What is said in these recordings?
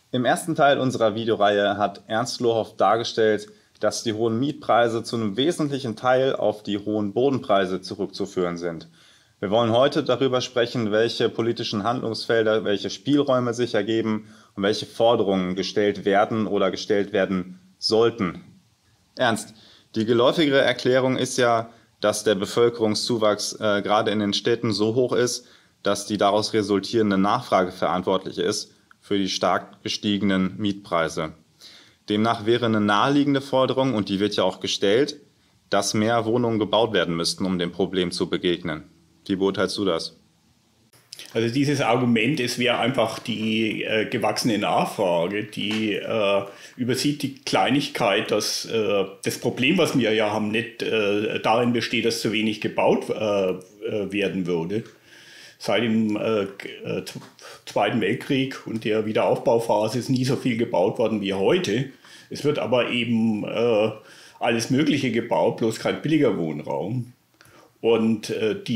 Im ersten Teil unserer Videoreihe hat Ernst Lohoff dargestellt, dass die hohen Mietpreise zu einem wesentlichen Teil auf die hohen Bodenpreise zurückzuführen sind. Wir wollen heute darüber sprechen, welche politischen Handlungsfelder, welche Spielräume sich ergeben und welche Forderungen gestellt werden oder gestellt werden sollten. Ernst, die geläufigere Erklärung ist ja, dass der Bevölkerungszuwachs gerade in den Städten so hoch ist, dass die daraus resultierende Nachfrage verantwortlich ist für die stark gestiegenen Mietpreise. Demnach wäre eine naheliegende Forderung, und die wird ja auch gestellt, dass mehr Wohnungen gebaut werden müssten, um dem Problem zu begegnen. Wie beurteilst du das? Also dieses Argument, es wäre einfach die gewachsene Nachfrage, die übersieht die Kleinigkeit, dass das Problem, was wir ja haben, nicht darin besteht, dass zu wenig gebaut werden würde. Seit dem Zweiten Weltkrieg und der Wiederaufbauphase ist nie so viel gebaut worden wie heute. Es wird aber eben alles Mögliche gebaut, bloß kein billiger Wohnraum. Und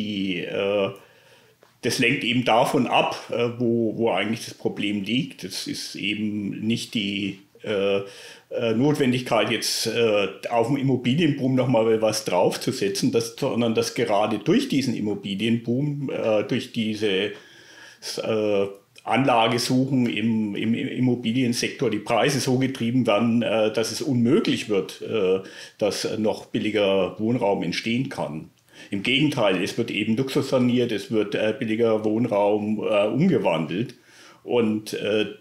das lenkt eben davon ab, wo eigentlich das Problem liegt. Es ist eben nicht die Notwendigkeit, jetzt auf dem Immobilienboom nochmal was draufzusetzen, sondern dass gerade durch diesen Immobilienboom, durch diese Anlagesuchen im Immobiliensektor die Preise so getrieben werden, dass es unmöglich wird, dass noch billiger Wohnraum entstehen kann. Im Gegenteil, es wird eben Luxus saniert, es wird billiger Wohnraum umgewandelt und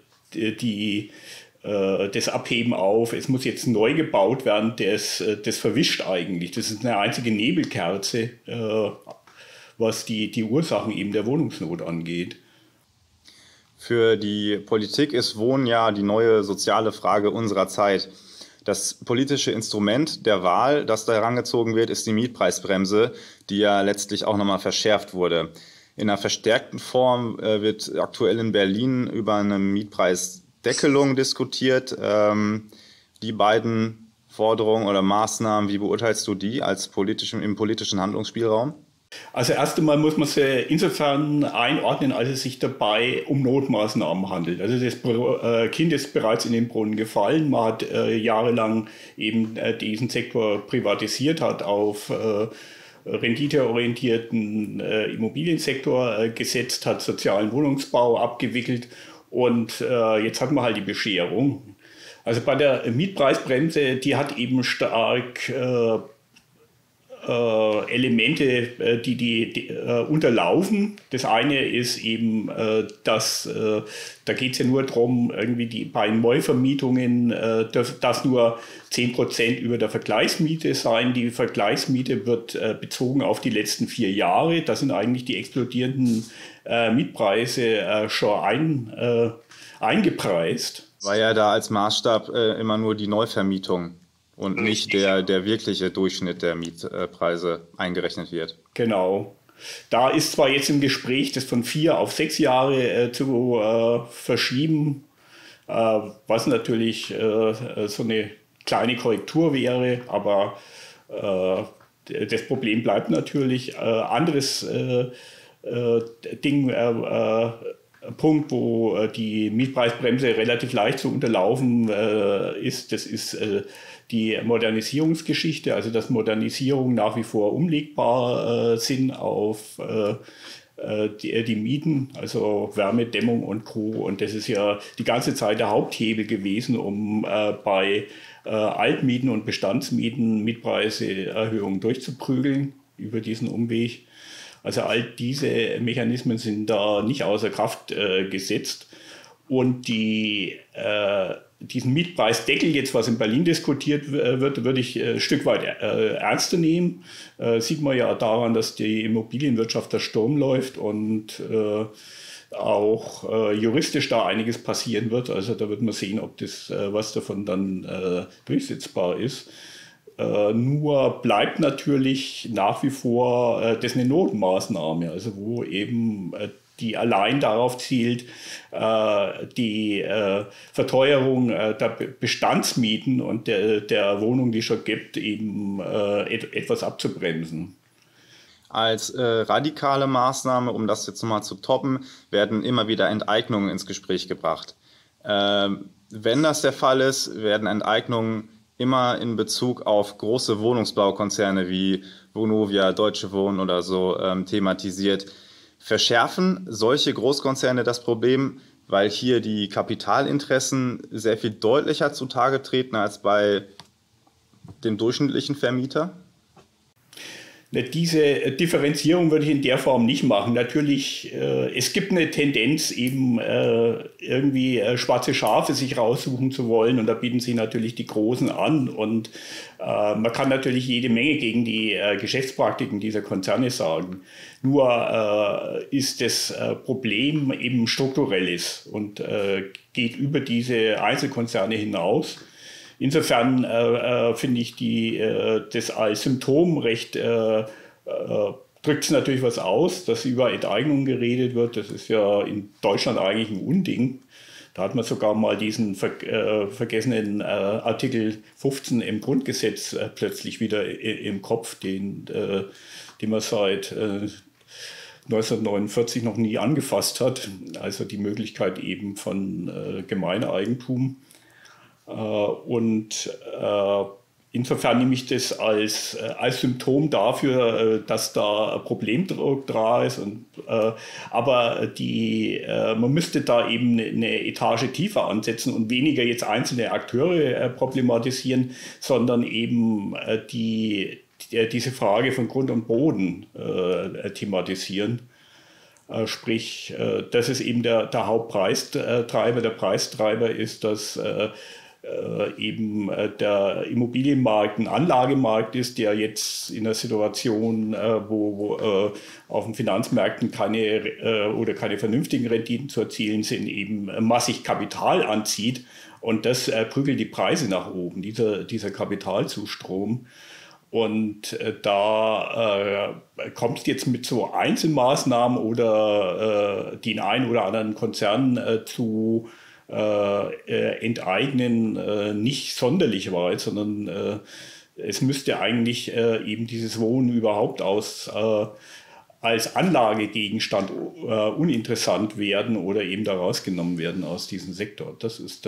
das Abheben auf, es muss jetzt neu gebaut werden, das verwischt eigentlich. Das ist eine einzige Nebelkerze, was die Ursachen eben der Wohnungsnot angeht. Für die Politik ist Wohnen ja die neue soziale Frage unserer Zeit. Das politische Instrument der Wahl, das da herangezogen wird, ist die Mietpreisbremse, die ja letztlich auch nochmal verschärft wurde. In einer verstärkten Form wird aktuell in Berlin über eine Mietpreisdeckelung diskutiert. Die beiden Forderungen oder Maßnahmen, wie beurteilst du die im politischen Handlungsspielraum? Also erst einmal muss man sie insofern einordnen, als es sich dabei um Notmaßnahmen handelt. Also das Kind ist bereits in den Brunnen gefallen. Man hat jahrelang eben diesen Sektor privatisiert, hat auf renditeorientierten Immobiliensektor gesetzt, hat sozialen Wohnungsbau abgewickelt und jetzt hat man halt die Bescherung. Also bei der Mietpreisbremse, die hat eben stark Elemente, die unterlaufen. Das eine ist eben, da geht es ja nur darum, irgendwie bei Neuvermietungen, dass nur 10% über der Vergleichsmiete sein. Die Vergleichsmiete wird bezogen auf die letzten 4 Jahre. Da sind eigentlich die explodierenden Mietpreise schon eingepreist. War ja da als Maßstab immer nur die Neuvermietung und nicht der wirkliche Durchschnitt der Mietpreise eingerechnet wird. Genau. Da ist zwar jetzt im Gespräch, das von 4 auf 6 Jahre zu verschieben, was natürlich so eine kleine Korrektur wäre, aber das Problem bleibt natürlich. Anderes Punkt, wo die Mietpreisbremse relativ leicht zu unterlaufen ist, das ist die Modernisierungsgeschichte, also dass Modernisierungen nach wie vor umlegbar sind auf die Mieten, also Wärme, Dämmung und Co. Und das ist ja die ganze Zeit der Haupthebel gewesen, um bei Altmieten und Bestandsmieten Mietpreiserhöhungen durchzuprügeln über diesen Umweg. Also all diese Mechanismen sind da nicht außer Kraft gesetzt. Und diesen Mietpreisdeckel jetzt, was in Berlin diskutiert wird, würde ich ein Stück weit ernster nehmen. Sieht man ja daran, dass die Immobilienwirtschaft der Sturm läuft und auch juristisch da einiges passieren wird. Also da wird man sehen, ob das was davon dann durchsetzbar ist. Nur bleibt natürlich nach wie vor das eine Notmaßnahme, also wo eben die allein darauf zielt, die Verteuerung der Bestandsmieten und der Wohnungen, die es schon gibt, eben etwas abzubremsen. Als radikale Maßnahme, um das jetzt nochmal zu toppen, werden immer wieder Enteignungen ins Gespräch gebracht. Wenn das der Fall ist, werden Enteignungen immer in Bezug auf große Wohnungsbaukonzerne wie Vonovia, Deutsche Wohnen oder so thematisiert. Verschärfen solche Großkonzerne das Problem, weil hier die Kapitalinteressen sehr viel deutlicher zutage treten als bei dem durchschnittlichen Vermieter? Diese Differenzierung würde ich in der Form nicht machen. Natürlich, es gibt eine Tendenz, eben irgendwie schwarze Schafe sich raussuchen zu wollen, und da bieten sich natürlich die Großen an, und man kann natürlich jede Menge gegen die Geschäftspraktiken dieser Konzerne sagen. Nur ist das Problem eben strukturelles und geht über diese Einzelkonzerne hinaus. Insofern finde ich das als Symptom recht, drückt es natürlich was aus, dass über Enteignung geredet wird. Das ist ja in Deutschland eigentlich ein Unding. Da hat man sogar mal diesen vergessenen Artikel 15 im Grundgesetz plötzlich wieder im Kopf, den man seit 1949 noch nie angefasst hat. Also die Möglichkeit eben von Gemeineigentum. Und insofern nehme ich das als Symptom dafür, dass da ein Problemdruck da ist. Aber man müsste da eben eine Etage tiefer ansetzen und weniger jetzt einzelne Akteure problematisieren, sondern eben diese Frage von Grund und Boden thematisieren. Sprich, das ist eben der Hauptpreistreiber. Der Preistreiber ist, dass eben der Immobilienmarkt ein Anlagemarkt ist, der jetzt in einer Situation, wo auf den Finanzmärkten keine vernünftigen Renditen zu erzielen sind, eben massig Kapital anzieht, und das prügelt die Preise nach oben, dieser Kapitalzustrom. Und da kommt es jetzt mit so Einzelmaßnahmen oder den einen oder anderen Konzern zu enteignen nicht sonderlich weit, sondern es müsste eigentlich eben dieses Wohnen überhaupt als Anlagegegenstand uninteressant werden oder eben da rausgenommen werden aus diesem Sektor. Das ist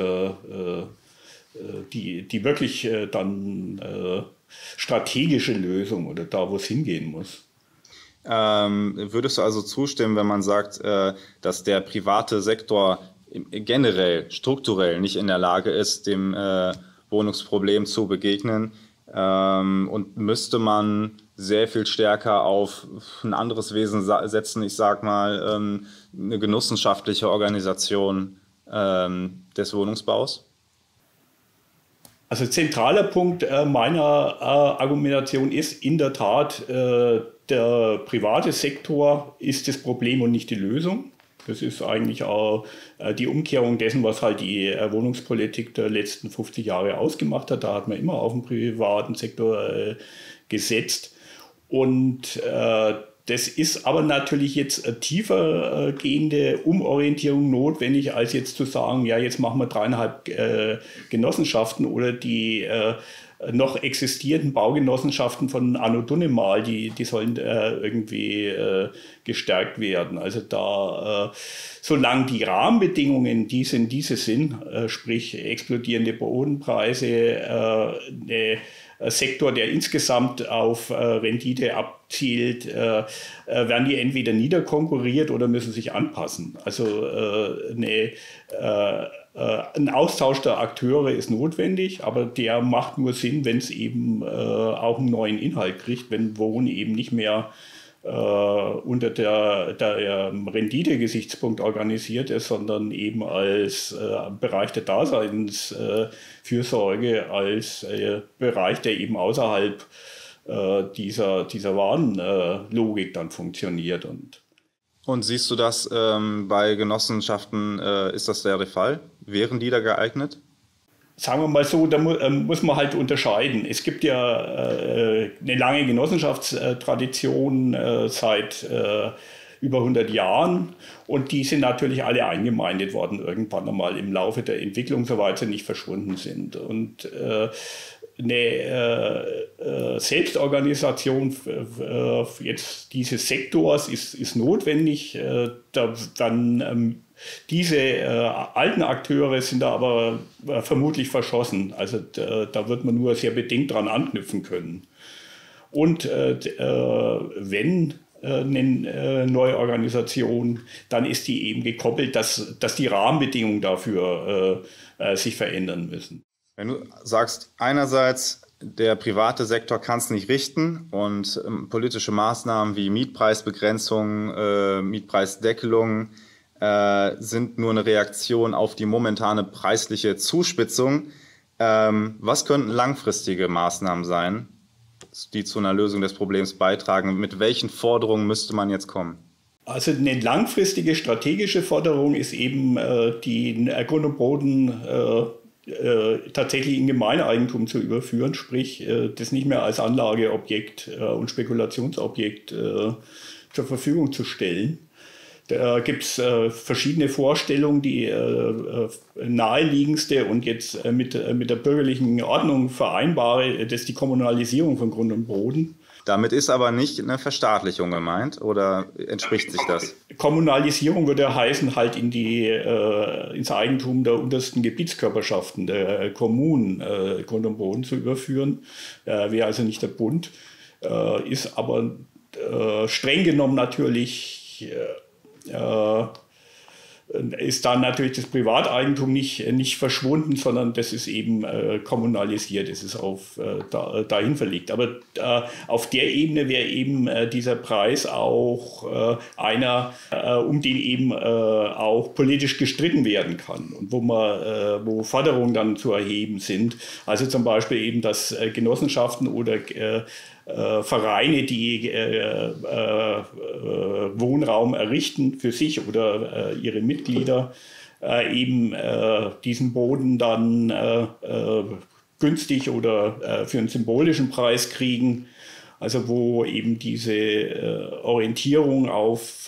die wirklich dann strategische Lösung oder da, wo es hingehen muss. Würdest du also zustimmen, wenn man sagt, dass der private Sektor generell, strukturell nicht in der Lage ist, dem Wohnungsproblem zu begegnen, und müsste man sehr viel stärker auf ein anderes Wesen setzen, ich sag mal, eine genossenschaftliche Organisation des Wohnungsbaus? Also zentraler Punkt meiner Argumentation ist in der Tat, der private Sektor ist das Problem und nicht die Lösung. Das ist eigentlich auch die Umkehrung dessen, was halt die Wohnungspolitik der letzten 50 Jahre ausgemacht hat. Da hat man immer auf den privaten Sektor gesetzt. Und das ist aber natürlich jetzt eine tiefer gehende Umorientierung notwendig, als jetzt zu sagen, ja, jetzt machen wir 3,5 Genossenschaften oder die noch existierenden Baugenossenschaften von Anno Dunnemal, die sollen irgendwie gestärkt werden. Also da, solange die Rahmenbedingungen diese sind, sprich explodierende Bodenpreise, Sektor, der insgesamt auf Rendite abzielt, werden die entweder niederkonkurriert oder müssen sich anpassen. Also ein Austausch der Akteure ist notwendig, aber der macht nur Sinn, wenn es eben auch einen neuen Inhalt kriegt, wenn Wohnen eben nicht mehr unter der Rendite-Gesichtspunkt organisiert ist, sondern eben als Bereich der Daseinsfürsorge, als Bereich, der eben außerhalb dieser Warenlogik dann funktioniert. Und siehst du das bei Genossenschaften, ist das der Fall? Wären die da geeignet? Sagen wir mal so, da muss man halt unterscheiden. Es gibt ja eine lange Genossenschaftstradition seit über 100 Jahren, und die sind natürlich alle eingemeindet worden irgendwann einmal im Laufe der Entwicklung, soweit sie nicht verschwunden sind. Und eine Selbstorganisation jetzt dieses Sektors ist notwendig. Dann Diese alten Akteure sind da aber vermutlich verschossen. Also da wird man nur sehr bedingt dran anknüpfen können. Und wenn eine neue Organisation, dann ist die eben gekoppelt, dass die Rahmenbedingungen dafür sich verändern müssen. Wenn du sagst, einerseits, der private Sektor kann es nicht richten und politische Maßnahmen wie Mietpreisbegrenzung, Mietpreisdeckelung sind nur eine Reaktion auf die momentane preisliche Zuspitzung. Was könnten langfristige Maßnahmen sein, die zu einer Lösung des Problems beitragen? Mit welchen Forderungen müsste man jetzt kommen? Also eine langfristige strategische Forderung ist eben, die Grund und Boden tatsächlich in Gemeineigentum zu überführen, sprich das nicht mehr als Anlageobjekt und Spekulationsobjekt zur Verfügung zu stellen. Da gibt es verschiedene Vorstellungen. Die naheliegendste und jetzt mit der bürgerlichen Ordnung vereinbare, das ist die Kommunalisierung von Grund und Boden. Damit ist aber nicht eine Verstaatlichung gemeint, oder entspricht sich das? Kommunalisierung würde heißen, halt ins Eigentum der untersten Gebietskörperschaften, der Kommunen, Grund und Boden zu überführen. Wäre also nicht der Bund, ist aber streng genommen natürlich ist dann natürlich das Privateigentum nicht verschwunden, sondern das ist eben kommunalisiert, das ist dahin verlegt. Aber auf der Ebene wäre eben dieser Preis auch einer, um den eben auch politisch gestritten werden kann und wo Forderungen dann zu erheben sind. Also zum Beispiel eben, dass Genossenschaften oder Vereine, die Wohnraum errichten für sich oder ihre Mitglieder, eben diesen Boden dann günstig oder für einen symbolischen Preis kriegen. Also wo eben diese Orientierung auf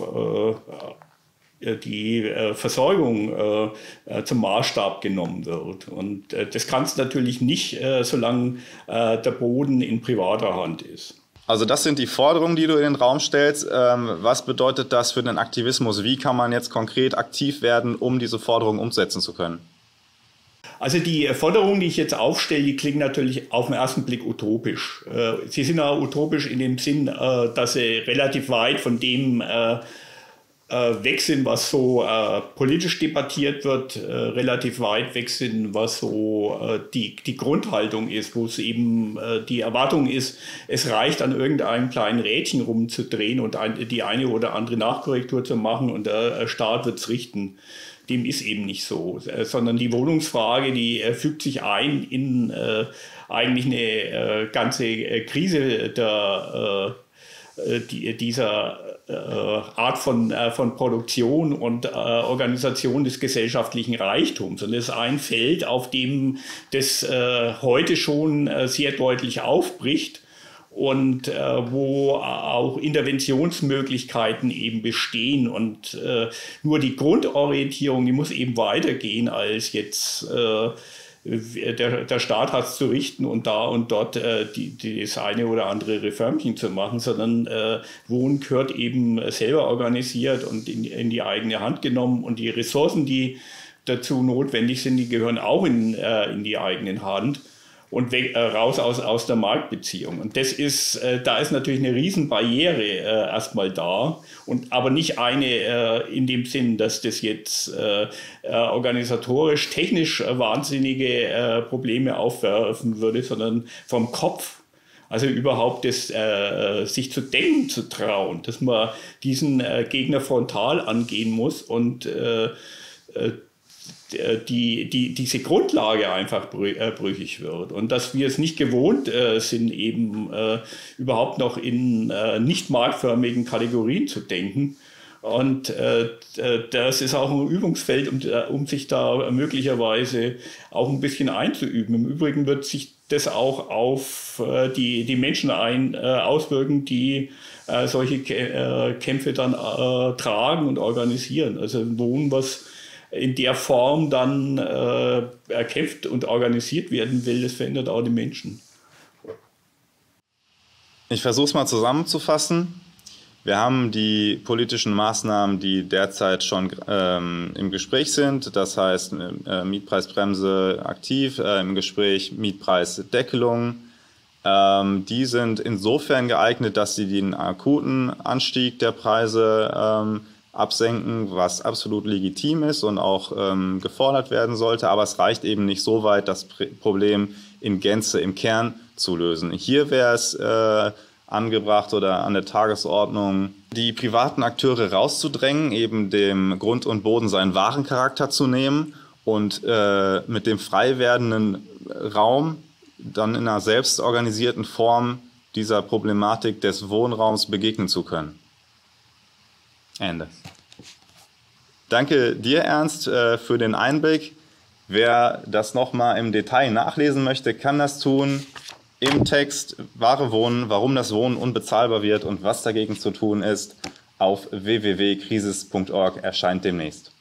die Versorgung zum Maßstab genommen wird. Und das kannst du natürlich nicht, solange der Boden in privater Hand ist. Also das sind die Forderungen, die du in den Raum stellst. Was bedeutet das für den Aktivismus? Wie kann man jetzt konkret aktiv werden, um diese Forderungen umsetzen zu können? Also die Forderungen, die ich jetzt aufstelle, die klingen natürlich auf den ersten Blick utopisch. Sie sind auch utopisch in dem Sinn, dass sie relativ weit von dem weg sind, was so politisch debattiert wird, relativ weit weg sind, was so die Grundhaltung ist, wo es eben die Erwartung ist, es reicht an irgendeinem kleinen Rädchen rumzudrehen und die eine oder andere Nachkorrektur zu machen und der Staat wird es richten. Dem ist eben nicht so, sondern die Wohnungsfrage, die fügt sich ein in eigentlich eine ganze Krise dieser Art von Produktion und Organisation des gesellschaftlichen Reichtums. Und das ist ein Feld, auf dem das heute schon sehr deutlich aufbricht und wo auch Interventionsmöglichkeiten eben bestehen. Und nur die Grundorientierung, die muss eben weitergehen als jetzt der Staat hat es zu richten und da und dort das eine oder andere Reformchen zu machen, sondern Wohnen gehört eben selber organisiert und in die eigene Hand genommen und die Ressourcen, die dazu notwendig sind, die gehören auch in die eigene Hand und raus aus der Marktbeziehung. Und das ist, da ist natürlich eine Riesenbarriere erstmal da, aber nicht eine in dem Sinn, dass das jetzt organisatorisch, technisch wahnsinnige Probleme aufwerfen würde, sondern vom Kopf. Also überhaupt das, sich zu denken zu trauen, dass man diesen Gegner frontal angehen muss und diese Grundlage einfach brüchig wird und dass wir es nicht gewohnt sind, eben überhaupt noch in nicht marktförmigen Kategorien zu denken. Und das ist auch ein Übungsfeld, um sich da möglicherweise auch ein bisschen einzuüben. Im Übrigen wird sich das auch auf die Menschen auswirken, die solche Kämpfe dann tragen und organisieren. Also ein Wohnen, was in der Form dann erkämpft und organisiert werden will, das verändert auch die Menschen. Ich versuche es mal zusammenzufassen. Wir haben die politischen Maßnahmen, die derzeit schon im Gespräch sind. Das heißt, Mietpreisbremse aktiv, im Gespräch Mietpreisdeckelung. Die sind insofern geeignet, dass sie den akuten Anstieg der Preise absenken, was absolut legitim ist und auch gefordert werden sollte. Aber es reicht eben nicht so weit, das Problem in Gänze im Kern zu lösen. Hier wäre es angebracht oder an der Tagesordnung, die privaten Akteure rauszudrängen, eben dem Grund und Boden seinen wahren Charakter zu nehmen und mit dem frei werdenden Raum dann in einer selbstorganisierten Form dieser Problematik des Wohnraums begegnen zu können. Ende. Danke dir, Ernst, für den Einblick. Wer das nochmal im Detail nachlesen möchte, kann das tun. Im Text Wahre Wohnen, warum das Wohnen unbezahlbar wird und was dagegen zu tun ist, auf www.krisis.org erscheint demnächst.